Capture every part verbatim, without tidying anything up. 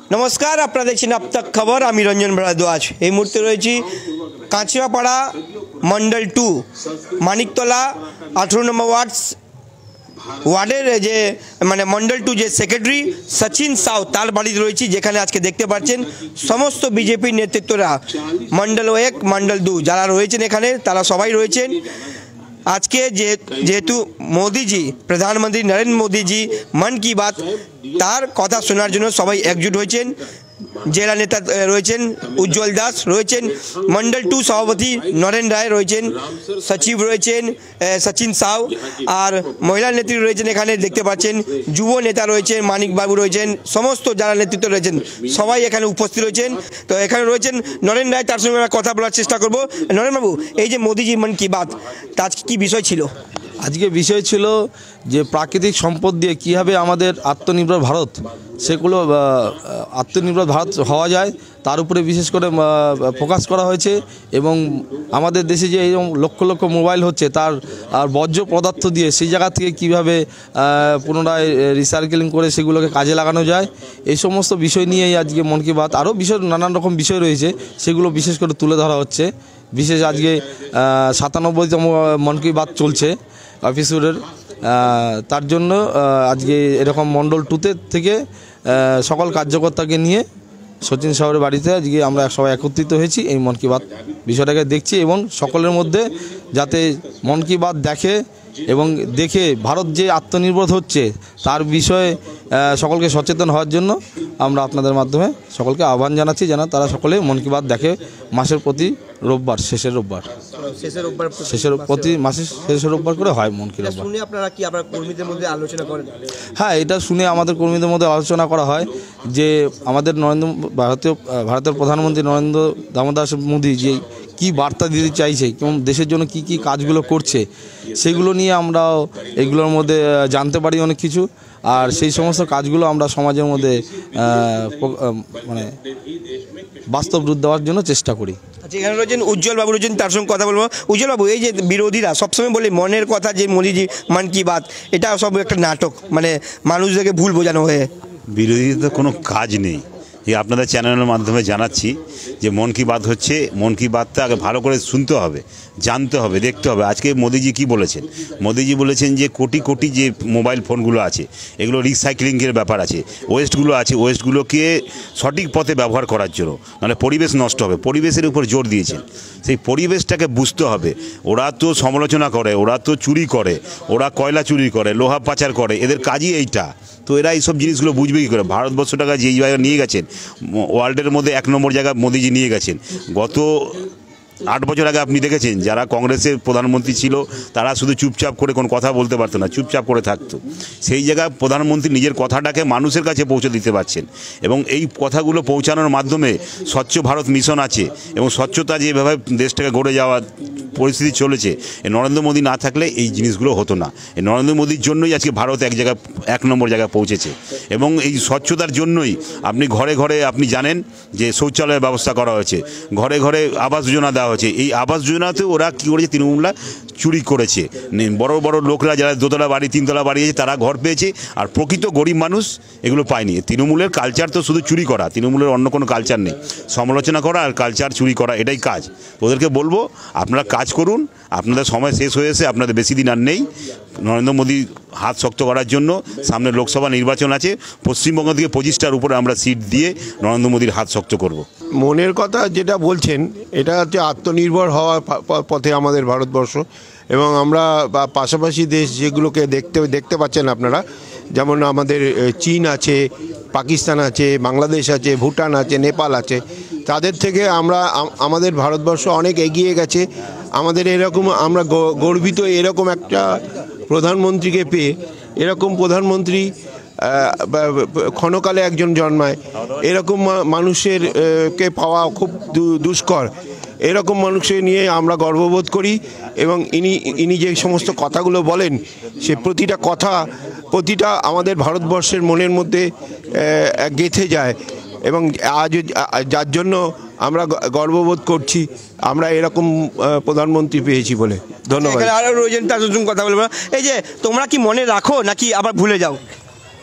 नमस्कार अपना देखছেন अब तक खबर আমি রঞ্জন भारद्वाज এই মুহূর্তে রয়েছি কাঁচরাপাড়া মন্ডল টু মানিকতলা আঠারো নম্বর ওয়ার্ড ওয়ার্ডের যে মানে মন্ডল টু যে সেক্রেটারি সচিন সাউ তার বাড়িতে রয়েছি যেখানে আজকে দেখতে পাচ্ছেন সমস্ত বিজেপি নেতৃত্বরা মন্ডল এক মন্ডল দু যারা রয়েছেন এখানে তারা সবাই রয়েছেন आज के जेहेतु मोदी जी प्रधानमंत्री नरेंद्र मोदी जी मन की बात तार कथा शोनार जोन्नो सबाई एकजुट हয়েছেন জেলা নেতা রয়েছেন উজ্জ্বল দাস রয়েছেন মন্ডল টু সভাপতি নরেন রায় রয়েছেন সচিব রয়েছেন সচিন সাউ আর মহিলা নেত্রী রয়েছেন এখানে দেখতে পাচ্ছেন যুব নেতা রয়েছেন মানিক বাবু রয়েছেন সমস্ত যারা নেতৃত্ব রয়েছেন সবাই এখানে উপস্থিত রয়েছেন তো এখানে রয়েছেন নরেন রায় তার সঙ্গে আমরা কথা বলার চেষ্টা করব নরেন বাবু এই যে মোদিজি মন কি বাত আজকে কি বিষয় ছিল আজকে বিষয় ছিল যে প্রাকৃতিক সম্পদ দিয়ে কীভাবে আমাদের আত্মনির্ভর ভারত সেগুলো আত্মনির্ভর ভারত হওয়া যায় তার উপরে বিশেষ করে ফোকাস করা হয়েছে এবং আমাদের দেশে যে এরকম লক্ষ লক্ষ মোবাইল হচ্ছে তার আর বর্জ্য পদার্থ দিয়ে সেই জায়গা থেকে কীভাবে পুনরায় রিসাইকেলিং করে সেগুলোকে কাজে লাগানো যায় এই সমস্ত বিষয় নিয়েই আজকে মন কি বাত আরও বিষয় নানান রকম বিষয় রয়েছে সেগুলো বিশেষ করে তুলে ধরা হচ্ছে বিশেষ আজকে সাতানব্বইতম মন কি বাত চলছে অফিসুরের তার জন্য আজকে এরকম মন্ডল টুতে থেকে সকল কার্যকর্তাকে নিয়ে সচিন সাহেবের বাড়িতে আজকে আমরা সবাই একত্রিত হয়েছি এই মন কি বাত বিষয়টাকে দেখছি এবং সকলের মধ্যে যাতে মন কি বাত দেখে এবং দেখে ভারত যে আত্মনির্ভর হচ্ছে তার বিষয়ে সকলকে সচেতন হওয়ার জন্য আমরা আপনাদের মাধ্যমে সকলকে আহ্বান জানাচ্ছি যেন তারা সকলে মন কি বাত দেখে মাসের প্রতি রোববার শেষের রোববার শেষের রোববার শেষের প্রতি মাসের শেষের রোববার করে হয় মন কি রোববার শুনে আপনারা কি আপনারা কর্মীদের মধ্যে আলোচনা করেন হ্যাঁ এটা শুনে আমাদের কর্মীদের মধ্যে আলোচনা করা হয় যে আমাদের নরেন্দ্র ভারতীয় ভারতের প্রধানমন্ত্রী নরেন্দ্র দামোদর মোদী যে কী বার্তা দিতে চাইছে এবং দেশের জন্য কি কি কাজগুলো করছে সেগুলো নিয়ে আমরাও এগুলোর মধ্যে জানতে পারি অনেক কিছু আর সেই সমস্ত কাজগুলো আমরা সমাজের মধ্যে মানে বাস্তব রূপ দেওয়ার জন্য চেষ্টা করি আচ্ছা এখানে রয়েছেন উজ্জ্বল বাবু রয়েছেন তার সঙ্গে কথা বলবো উজ্জ্বল বাবু এই যে বিরোধীরা সবসময় বলে মনের কথা যে মোদিজি মন কি বাত এটা সব একটা নাটক মানে মানুষদেরকে ভুল বোঝানো হয়ে বিরোধীদের কোনো কাজ নেই এই আপনাদের চ্যানেলের মাধ্যমে জানাচ্ছি যে মন কি বাত হচ্ছে মন কি বাতটা আগে ভালো করে শুনতে হবে জানতে হবে দেখতে হবে আজকে মোদিজি কি বলেছেন মোদিজি বলেছেন যে কোটি কোটি যে মোবাইল ফোনগুলো আছে এগুলো রিসাইক্লিংয়ের ব্যাপার আছে ওয়েস্টগুলো আছে ওয়েস্টগুলোকে সঠিক পথে ব্যবহার করার জন্য মানে পরিবেশ নষ্ট হবে পরিবেশের উপর জোর দিয়েছেন সেই পরিবেশটাকে বুঝতে হবে ওরা তো সমালোচনা করে ওরা তো চুরি করে ওরা কয়লা চুরি করে লোহা পাচার করে এদের কাজই এইটা তো এরা এইসব জিনিসগুলো বুঝবে কী করে ভারতবর্ষটাকে যেই জায়গায় নিয়ে গেছেন ওয়ার্ল্ডের মধ্যে এক নম্বর জায়গা মোদিজি নিয়ে গেছেন গত আট বছর আগে আপনি দেখেছেন যারা কংগ্রেসের প্রধানমন্ত্রী ছিল তারা শুধু চুপচাপ করে কোনো কথা বলতে পারতো না চুপচাপ করে থাকতো সেই জায়গায় প্রধানমন্ত্রী নিজের কথাটাকে মানুষের কাছে পৌঁছে দিতে পারছেন এবং এই কথাগুলো পৌঁছানোর মাধ্যমে স্বচ্ছ ভারত মিশন আছে এবং স্বচ্ছতা যেভাবে দেশটাকে গড়ে যাওয়া পরিস্থিতি চলেছে এই নরেন্দ্র মোদী না থাকলে এই জিনিসগুলো হতো না এই নরেন্দ্র মোদীর জন্যই আজকে ভারত এক জায়গায় এক নম্বর জায়গায় পৌঁছেছে এবং এই স্বচ্ছতার জন্যই আপনি ঘরে ঘরে আপনি জানেন যে শৌচালয়ের ব্যবস্থা করা হয়েছে ঘরে ঘরে আবাস যোজনা দেওয়া হয়েছে এই আবাস যোজনাতে ওরা কী করেছে তৃণমূলরা চুরি করেছে বড় বড় লোকরা যারা দোতলা বাড়ি তিনতলা বাড়ি আছে তারা ঘর পেয়েছে আর প্রকৃত গরিব মানুষ এগুলো পায়নি তৃণমূলের কালচার তো শুধু চুরি করা তৃণমূলের অন্য কোনো কালচার নেই সমালোচনা করা আর কালচার চুরি করা এটাই কাজ ওদেরকে বলবো আপনারা কাজ করুন আপনাদের সময় শেষ হয়ে এসে আপনাদের বেশি দিন আর নেই নরেন্দ্র মোদী হাত শক্ত করার জন্য সামনে লোকসভা নির্বাচন আছে পশ্চিমবঙ্গ থেকে পঁচিশটার উপরে আমরা সিট দিয়ে নরেন্দ্র মোদীর হাত শক্ত করব মনের কথা যেটা বলছেন এটা হচ্ছে আত্মনির্ভর হওয়ার পথে আমাদের ভারতবর্ষ এবং আমরা পাশাপাশি দেশ যেগুলোকে দেখতে দেখতে পাচ্ছেন আপনারা যেমন আমাদের চীন আছে পাকিস্তান আছে বাংলাদেশ আছে ভুটান আছে নেপাল আছে তাদের থেকে আমরা আমাদের ভারতবর্ষ অনেক এগিয়ে গেছে আমাদের এরকম আমরা গর্বিত এরকম একটা প্রধানমন্ত্রীকে পেয়ে এরকম প্রধানমন্ত্রী ক্ষণকালে একজন জন্মায় এরকম মানুষের কে পাওয়া খুব দুষ্কর এরকম মানুষের নিয়ে আমরা গর্ববোধ করি এবং ইনি ইনি যে সমস্ত কথাগুলো বলেন সে প্রতিটা কথা প্রতিটা আমাদের ভারতবর্ষের মনের মধ্যে গেঁথে যায় এবং আজ যার জন্য আমরা গর্ববোধ করছি আমরা এরকম প্রধানমন্ত্রী পেয়েছি বলে ধন্যবাদ আরও রয়েছেন তার সঙ্গে কথা বলবো এই যে তোমরা কি মনে রাখো নাকি আবার ভুলে যাও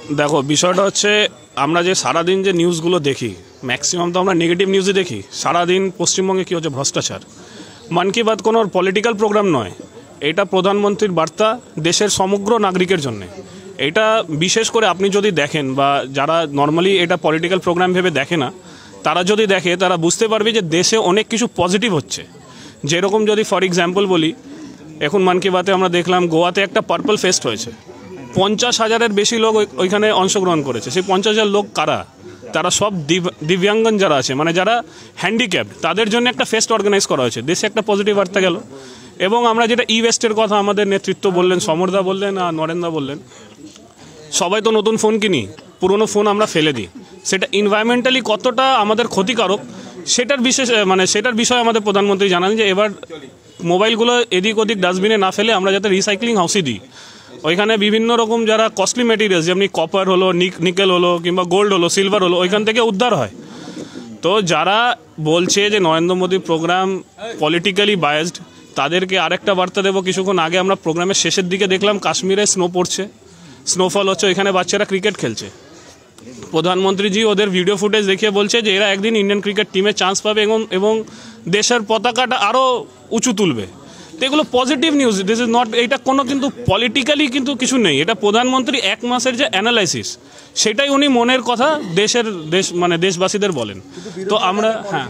দেখো বিষয়টা হচ্ছে আমরা যে সারাদিন যে নিউজগুলো দেখি ম্যাক্সিমাম তো আমরা নেগেটিভ নিউজই দেখি। সারাদিন পশ্চিমবঙ্গে কী হচ্ছে ভ্রষ্টাচার। মন কি বাত কোনো পলিটিক্যাল প্রোগ্রাম নয়, এটা প্রধানমন্ত্রীর বার্তা দেশের সমগ্র নাগরিকের জন্যে। এটা বিশেষ করে আপনি যদি দেখেন বা যারা নর্মালি এটা পলিটিক্যাল প্রোগ্রাম ভেবে দেখে না, তারা যদি দেখে তারা বুঝতে পারবে যে দেশে অনেক কিছু পজিটিভ হচ্ছে। যেরকম যদি ফর এক্সাম্পল বলি, এখন মন কি বাতে আমরা দেখলাম গোয়াতে একটা পার্পল ফেস্ট হয়েছে, পঞ্চাশ হাজারের বেশি লোক ওইখানে অংশগ্রহণ করেছে। সেই পঞ্চাশ হাজার লোক কারা? তারা সব দিব্যাঙ্গন যারা আছে, মানে যারা হ্যান্ডিক্যাপড, তাদের জন্য একটা ফেস্ট অর্গানাইজ করা হয়েছে। দেশে একটা পজিটিভ বার্তা গেল। এবং আমরা যেটা ই ওয়েস্টের কথা আমাদের নেতৃত্ব বললেন, সমরদা বললেন আর নরেন্দা বললেন, সবাই তো নতুন ফোন কিনি, পুরনো ফোন আমরা ফেলে দিই। সেটা এনভায়রনমেন্টালি কতটা আমাদের ক্ষতিকারক সেটার বিশেষ মানে সেটার বিষয়ে আমাদের প্রধানমন্ত্রী জানান যে এবার মোবাইলগুলো এদিক ওদিক ডাস্টবিনে না ফেলে আমরা যাতে রিসাইক্লিং হাউসে দিই। ওইখানে বিভিন্ন রকম যারা কস্টলি মেটেরিয়ালস যেমনি কপার হলো, নিকেল হলো, কিংবা গোল্ড হলো, সিলভার হলো, ওইখান থেকে উদ্ধার হয়। তো যারা বলছে যে নরেন্দ্র মোদীর প্রোগ্রাম পলিটিক্যালি বায়াসড, তাদেরকে আরেকটা বার্তা দেবো। কিছুক্ষণ আগে আমরা প্রোগ্রামের শেষের দিকে দেখলাম কাশ্মীরে স্নো পড়ছে, স্নোফল হচ্ছে, ওইখানে বাচ্চারা ক্রিকেট খেলছে। প্রধানমন্ত্রীজি ওদের ভিডিও ফুটেজ দেখিয়ে বলছে যে এরা একদিন ইন্ডিয়ান ক্রিকেট টিমে চান্স পাবে এবং এবং দেশের পতাকাটা আরও উঁচু তুলবে। তো এগুলো positive news, this is not, এটা কোনো কিন্তু পলিটিক্যালি কিন্তু কিছু নেই। এটা প্রধানমন্ত্রী এক মাসের যে অ্যানালাইসিস, সেটাই উনি মনের কথা দেশের দেশ মানে দেশবাসীদের বলেন। তো আমরা হ্যাঁ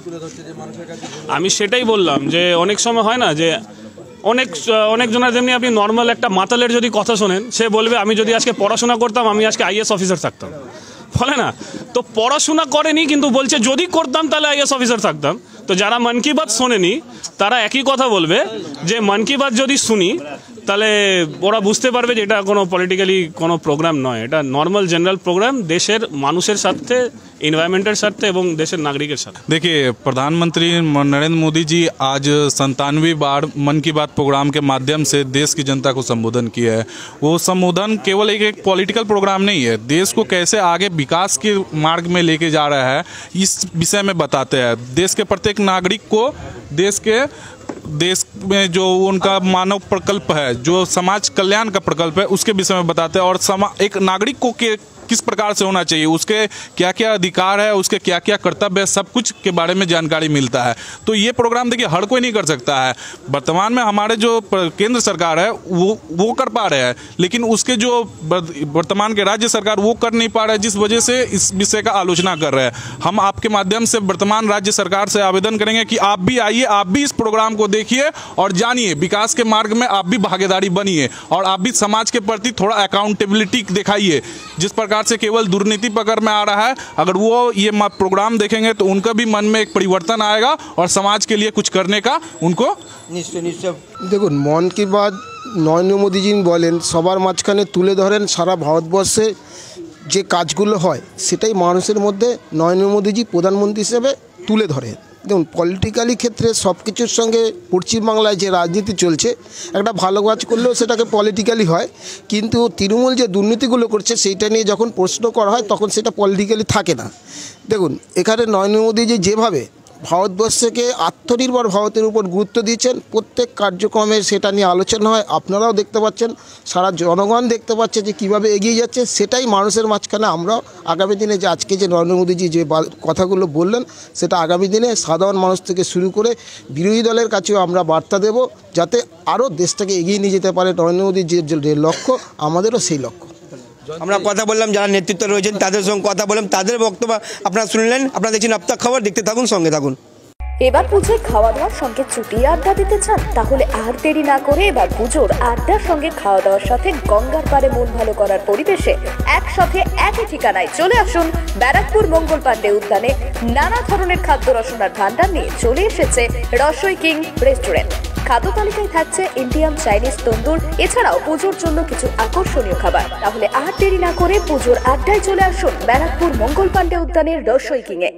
আমি সেটাই বললাম যে অনেক সময় হয় না যে অনেক অনেকজনের যেমনি আপনি নর্মাল একটা মাতালের যদি কথা শোনেন, সে বলবে আমি যদি আজকে পড়াশোনা করতাম আমি আজকে আইএস অফিসার থাকতাম, বলে না? তো পড়াশোনা করেনি কিন্তু বলছে যদি করতাম তাহলে আইএস অফিসার থাকতাম। তো যারা মন কি বাত শোনেনি তারা একই কথা বলবে যে মন কি বাত যদি শুনি তাহলে ওরা বুঝতে পারবে যে এটা কোনো পলিটিক্যালি কোনো প্রোগ্রাম নয়, এটা নর্মাল জেনারেল প্রোগ্রাম দেশের মানুষের সাথে, এনवायरमेंटेর সাথে এবং দেশের নাগরিকের সাথে। देखिए, प्रधानमंत्री नरेंद्र मोदी जी आज संतानवे बार मन की बात प्रोग्राम के माध्यम से देश की जनता को संबोधन किया है। वो संबोधन केवल एक एक पॉलिटिकल प्रोग्राम नहीं है, देश को कैसे आगे विकास के मार्ग में लेके जा रहा है इस विषय में बताते हैं। देश के प्रत्येक नागरिक को देश के देश में जो उनका मानव प्रकल्प है, जो समाज कल्याण का प्रकल्प है, उसके विषय में बताते हैं और समा एक नागरिक को के किस प्रकार से होना चाहिए, उसके क्या क्या अधिकार है, उसके क्या क्या कर्तव्य है, सब कुछ के बारे में जानकारी मिलता है। तो ये प्रोग्राम देखिए हर कोई नहीं कर सकता है। वर्तमान में हमारे जो केंद्र सरकार है वो वो कर पा रहे हैं, लेकिन उसके जो वर्तमान के राज्य सरकार वो कर नहीं पा रहे, जिस वजह से इस विषय का आलोचना कर रहे हैं। हम आपके माध्यम से वर्तमान राज्य सरकार से आवेदन करेंगे कि आप भी आइए, आप भी इस प्रोग्राम को देखिए और जानिए, विकास के मार्ग में आप भी भागीदारी बनिए और आप भी समाज के प्रति थोड़ा अकाउंटेबिलिटी दिखाइए। जिस प्रकार से केवल दुर्नीति पकड़ में आ रहा है, अगर वो ये प्रोग्राम देखेंगे तो उनका भी मन में एक परिवर्तन आएगा और समाज के लिए कुछ करने का उनको নিশ্চয় নিশ্চয়। দেখুন, মন কি বাত নরেন্দ্র মোদীজি বলেন সবার মাঝখানে তুলে ধরেন সারা ভারতবর্ষে যে কাজগুলো হয় সেটাই মানুষের মধ্যে নরেন্দ্র মোদীজি প্রধানমন্ত্রী হিসেবে তুলে ধরেন। দেখুন, পলিটিক্যালি ক্ষেত্রে সব কিছুর সঙ্গে পশ্চিমবাংলায় যে রাজনীতি চলছে, একটা ভালো কাজ করলেও সেটাকে পলিটিক্যালি হয়, কিন্তু তৃণমূল যে দুর্নীতিগুলো করছে সেইটা নিয়ে যখন প্রশ্ন করা হয় তখন সেটা পলিটিক্যালি থাকে না। দেখুন, এখানে নরেন্দ্র মোদীজি যেভাবে ভারতবর্ষকে আত্মনির্ভর ভারতের উপর গুরুত্ব দিয়েছেন, প্রত্যেক কার্যক্রমে সেটা নিয়ে আলোচনা হয়, আপনারাও দেখতে পাচ্ছেন, সারা জনগণ দেখতে পাচ্ছে যে কীভাবে এগিয়ে যাচ্ছে। সেটাই মানুষের মাঝখানে আমরা আগামী দিনে যে আজকে যে নরেন্দ্র মোদীজি যে কথাগুলো বললেন সেটা আগামী দিনে সাধারণ মানুষ থেকে শুরু করে বিরোধী দলের কাছেও আমরা বার্তা দেব, যাতে আরও দেশটাকে এগিয়ে নিয়ে যেতে পারে। নরেন্দ্র মোদীর যে লক্ষ্য আমাদেরও সেই লক্ষ্য। আমরা কথা বললাম যারা নেতৃত্ব রয়েছেন তাদের সঙ্গে কথা বললাম, তাদের বক্তব্য আপনারা শুনলেন। আপনারা দেখছেন আপ তক খবর, দেখতে থাকুন, সঙ্গে থাকুন। এবার পুজোয় খাওয়া দাওয়ার সঙ্গে চুটিয়ে আড্ডা দিতে চান? তাহলে আর দেরি না করে এবার পুজোর আড্ডার সঙ্গে খাওয়া দাওয়ার সাথে গঙ্গার পাড়ে মন ভালো করার পরিবেশে একসাথে একই ঠিকানায় চলে আসুন। ব্যারাকপুর মঙ্গল পাণ্ডে উদ্যানে নানা ধরনের খাদ্য রসনার ভান্ডার নিয়ে চলে এসেছে রসই কিং রেস্টুরেন্ট। খাদ্য তালিকায় থাকছে ইন্ডিয়ান, চাইনিজ, তন্দুর, এছাড়াও পুজোর জন্য কিছু আকর্ষণীয় খাবার। তাহলে আর দেরি না করে পুজোর আড্ডায় চলে আসুন ব্যারাকপুর মঙ্গল পাণ্ডে উদ্যানের রসই কিং এ।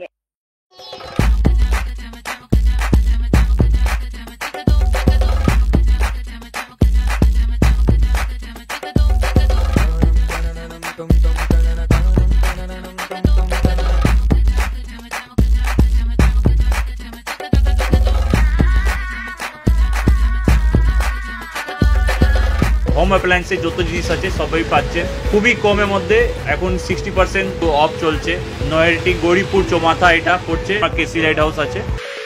हम হোম অ্যাপ্লায়েন্সে যত জিনিস আছে সবই পাচ্ছেন খুবই কমের মধ্যে। এখন সিক্সটি পার্সেন্ট অফ চলছে। নয়ারটি গৌরীপুর চৌমাথা এটা পড়ছে, কেসি লাইট হাউস আছে।